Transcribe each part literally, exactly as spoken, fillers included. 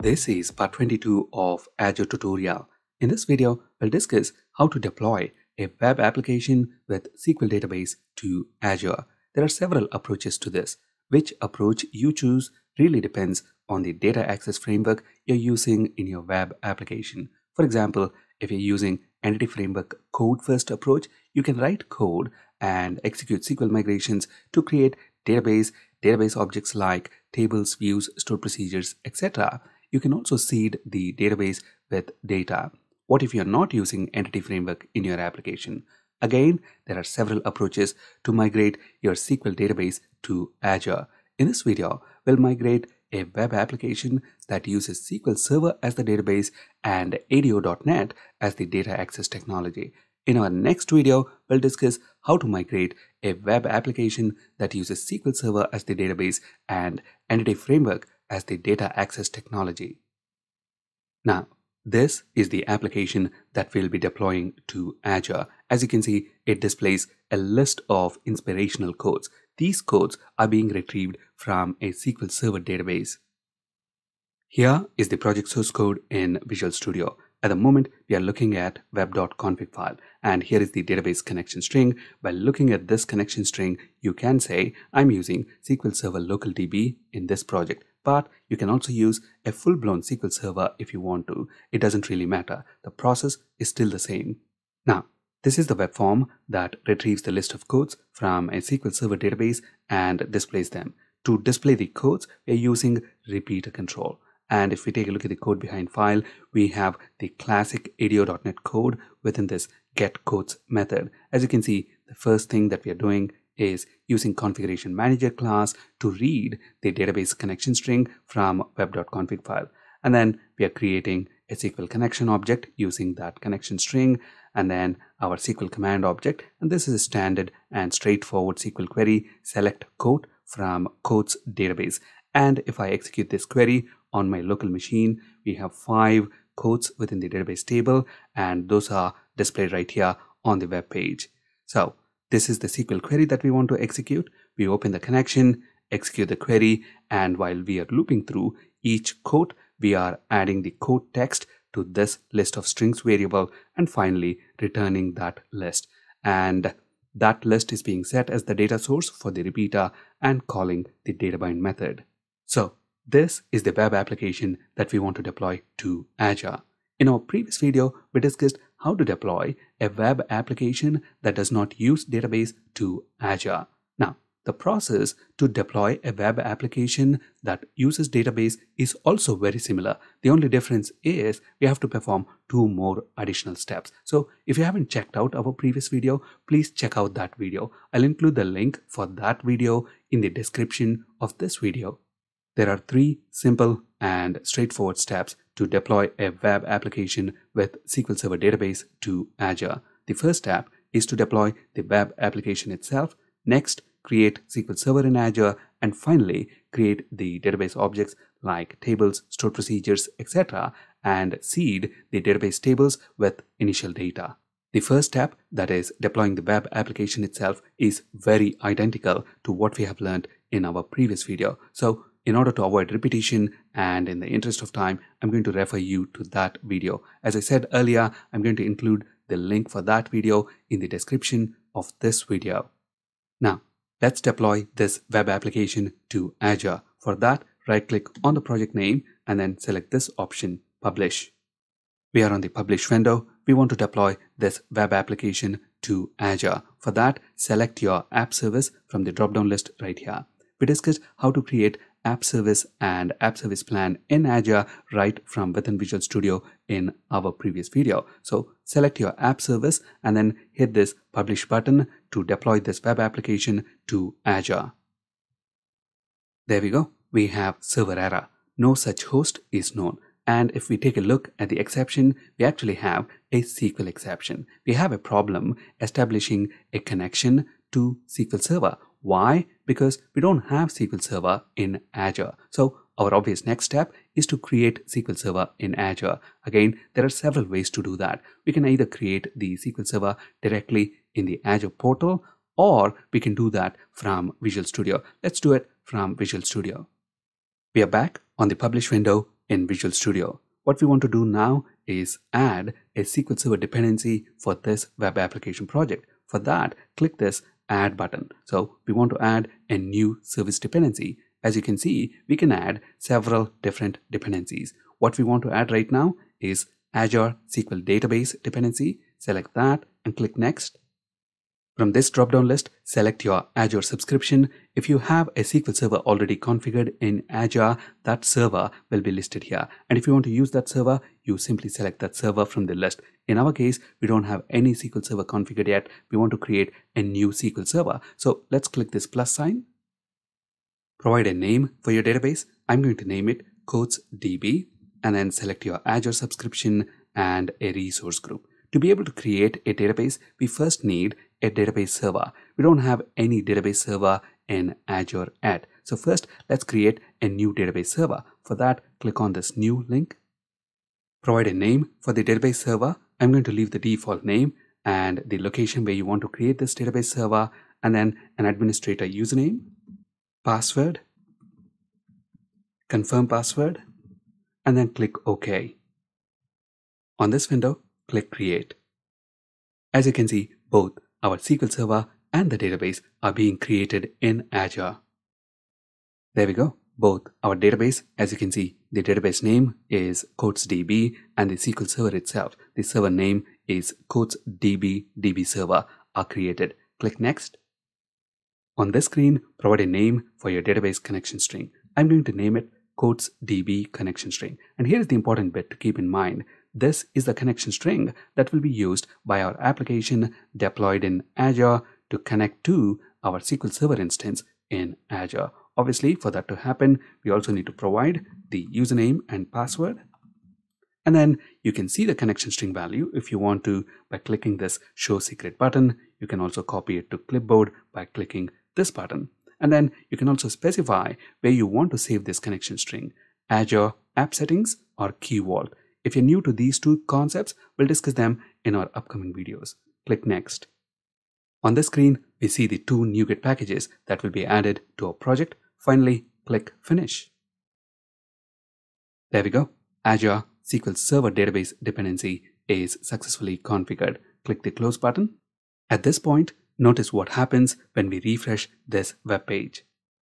This is part twenty-two of Azure tutorial. In this video, we'll discuss how to deploy a web application with S Q L database to Azure. There are several approaches to this. Which approach you choose really depends on the data access framework you're using in your web application. For example, if you're using Entity Framework code first approach, you can write code and execute S Q L migrations to create database, database objects like tables, views, stored procedures, et cetera. You can also seed the database with data. What if you're not using Entity Framework in your application? Again, there are several approaches to migrate your S Q L database to Azure. In this video, we'll migrate a web application that uses S Q L Server as the database and A D O dot net as the data access technology. In our next video, we'll discuss how to migrate a web application that uses S Q L Server as the database and Entity Framework as the data access technology. Now, this is the application that we'll be deploying to Azure. As you can see, it displays a list of inspirational codes. These codes are being retrieved from a S Q L Server database. Here is the project source code in Visual Studio. At the moment, we are looking at web dot config file, and here is the database connection string. By looking at this connection string, you can say, I'm using S Q L Server Local D B in this project. But you can also use a full-blown S Q L Server if you want to. It doesn't really matter. The process is still the same. Now, this is the web form that retrieves the list of codes from a S Q L Server database and displays them. To display the codes, we're using repeater control. And if we take a look at the code behind file, we have the classic A D O dot net code within this getCodes method. As you can see, the first thing that we are doing is using configuration manager class to read the database connection string from web dot config file. And then we are creating a S Q L connection object using that connection string, and then our S Q L command object. And this is a standard and straightforward S Q L query, select code from codes database. And if I execute this query on my local machine, we have five codes within the database table, and those are displayed right here on the web page. So this is the S Q L query that we want to execute. We open the connection, execute the query, and while we are looping through each code, we are adding the code text to this list of strings variable and finally returning that list. And that list is being set as the data source for the repeater and calling the databind method. So this is the web application that we want to deploy to Azure. In our previous video, we discussed how to deploy a web application that does not use database to Azure. Now, the process to deploy a web application that uses database is also very similar. The only difference is we have to perform two more additional steps. So if you haven't checked out our previous video, please check out that video. I'll include the link for that video in the description of this video. There are three simple and straightforward steps to deploy a web application with S Q L Server database to Azure. The first step is to deploy the web application itself. Next, create S Q L Server in Azure, and finally create the database objects like tables, stored procedures, et cetera, and seed the database tables with initial data. The first step, that is deploying the web application itself, is very identical to what we have learned in our previous video. So in order to avoid repetition and in the interest of time, I'm going to refer you to that video. As I said earlier, I'm going to include the link for that video in the description of this video. Now, let's deploy this web application to Azure. For that, right-click on the project name and then select this option, Publish. We are on the Publish window. We want to deploy this web application to Azure. For that, select your app service from the drop-down list right here. We discussed how to create app service and app service plan in Azure right from within Visual Studio in our previous video. So select your app service and then hit this Publish button to deploy this web application to Azure. There we go. We have server error. No such host is known. And if we take a look at the exception, we actually have a S Q L exception. We have a problem establishing a connection to S Q L Server. Why? Because we don't have S Q L Server in Azure. So our obvious next step is to create S Q L Server in Azure. Again, there are several ways to do that. We can either create the S Q L Server directly in the Azure portal, or we can do that from Visual Studio. Let's do it from Visual Studio. We are back on the Publish window in Visual Studio. What we want to do now is add a S Q L Server dependency for this web application project. For that, click this Add button. So we want to add a new service dependency. As you can see, we can add several different dependencies. What we want to add right now is Azure S Q L Database dependency. Select that and click Next. From this drop-down list, select your Azure subscription. If you have a S Q L Server already configured in Azure, that server will be listed here. And if you want to use that server, you simply select that server from the list. In our case, we don't have any S Q L Server configured yet. We want to create a new S Q L Server. So let's click this plus sign. Provide a name for your database. I'm going to name it CoachDB, and then select your Azure subscription and a resource group. To be able to create a database, we first need a database server. We don't have any database server in Azure yet. So first, let's create a new database server. For that, click on this new link. Provide a name for the database server. I'm going to leave the default name and the location where you want to create this database server, and then an administrator username, password, confirm password, and then click OK. On this window, click Create. As you can see, both our S Q L Server and the database are being created in Azure. There we go. Both our database, as you can see, the database name is CoachDB, and the S Q L Server itself, the server name is CoachDB D B Server, are created. Click Next. On this screen, provide a name for your database connection string. I'm going to name it CoachDB connection string. And here is the important bit to keep in mind. This is the connection string that will be used by our application deployed in Azure to connect to our S Q L Server instance in Azure. Obviously, for that to happen, we also need to provide the username and password. And then you can see the connection string value if you want to by clicking this Show Secret button. You can also copy it to clipboard by clicking this button. And then you can also specify where you want to save this connection string, Azure App Settings or Key Vault. If you're new to these two concepts, we'll discuss them in our upcoming videos. Click Next. On this screen, we see the two NuGet packages that will be added to our project. Finally, click Finish. There we go. Azure S Q L Server Database dependency is successfully configured. Click the Close button. At this point, notice what happens when we refresh this web page.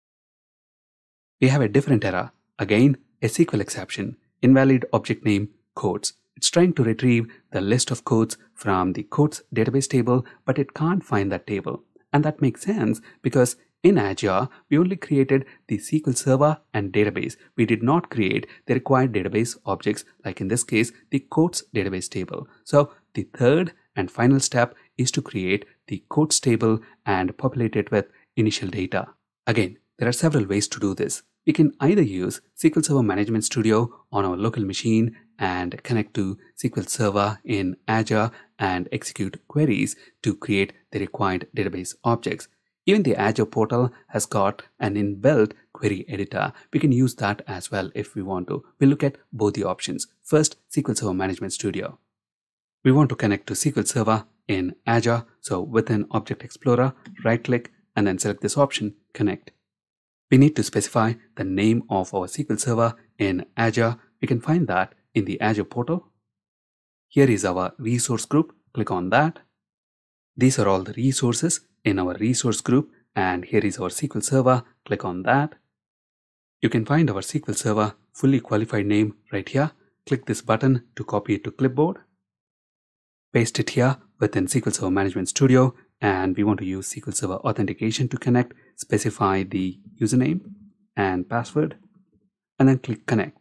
We have a different error. Again, a S Q L exception. Invalid object name codes. It's trying to retrieve the list of codes from the codes database table, but it can't find that table. And that makes sense because in Azure, we only created the S Q L Server and database. We did not create the required database objects, like in this case, the codes database table. So the third and final step is to create the codes table and populate it with initial data. Again, there are several ways to do this. We can either use S Q L Server Management Studio on our local machine and connect to S Q L Server in Azure and execute queries to create the required database objects. Even the Azure portal has got an inbuilt query editor. We can use that as well if we want to. We'll look at both the options. First, S Q L Server Management Studio. We want to connect to S Q L Server in Azure. So within Object Explorer, right-click and then select this option, Connect. We need to specify the name of our S Q L Server in Azure. We can find that in the Azure portal. Here is our resource group. Click on that. These are all the resources in our resource group, and here is our S Q L Server. Click on that. You can find our S Q L Server fully qualified name right here. Click this button to copy it to clipboard. Paste it here within S Q L Server Management Studio, and we want to use S Q L Server authentication to connect. Specify the username and password, and then click Connect.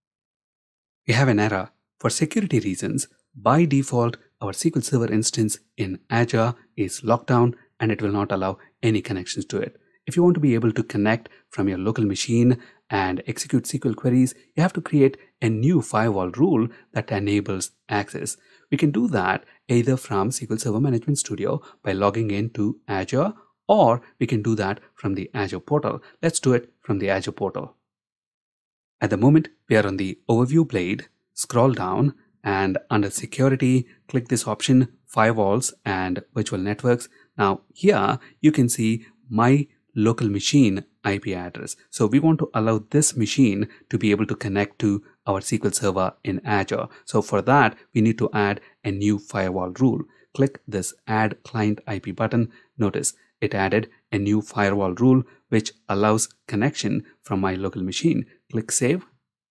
We have an error. For security reasons, by default, our S Q L Server instance in Azure is locked down and it will not allow any connections to it. If you want to be able to connect from your local machine and execute S Q L queries, you have to create a new firewall rule that enables access. We can do that either from S Q L Server Management Studio by logging into Azure, or we can do that from the Azure portal. Let's do it from the Azure portal. At the moment, we are on the Overview blade. Scroll down and under Security, click this option, Firewalls and Virtual Networks. Now here you can see my local machine I P address. So we want to allow this machine to be able to connect to our S Q L Server in Azure. So for that, we need to add a new firewall rule. Click this Add Client I P button. Notice it added a new firewall rule which allows connection from my local machine. Click Save.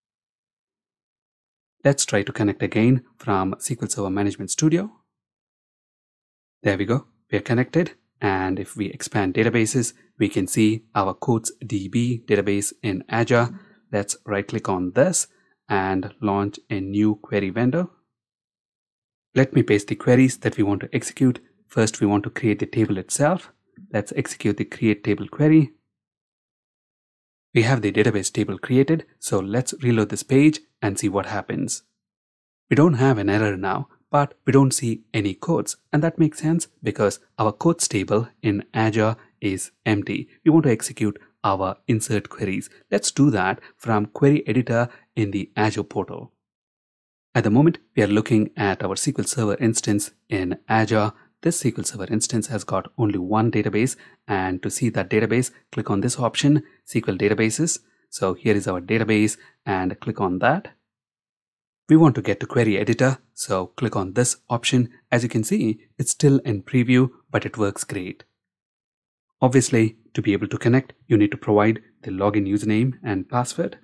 Let's try to connect again from S Q L Server Management Studio. There we go. We are connected. And if we expand databases, we can see our quotes D B database in Azure. Let's right click on this and launch a new query window. Let me paste the queries that we want to execute. First, we want to create the table itself. Let's execute the create table query. We have the database table created, so let's reload this page and see what happens. We don't have an error now, but we don't see any codes, and that makes sense because our quotes table in Azure is empty. We want to execute our insert queries. Let's do that from Query Editor in the Azure portal. At the moment, we are looking at our S Q L Server instance in Azure. This S Q L Server instance has got only one database, and to see that database, click on this option, S Q L Databases. So here is our database and click on that. We want to get to Query Editor, so click on this option. As you can see, it's still in preview, but it works great. Obviously, to be able to connect, you need to provide the login username and password.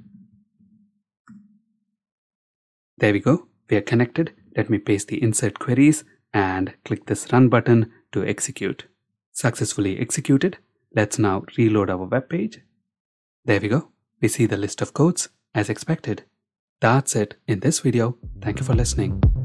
There we go. We are connected. Let me paste the insert queries and click this run button to execute. Successfully executed. Let's now reload our web page. There we go. We see the list of codes as expected. That's it in this video. Thank you for listening.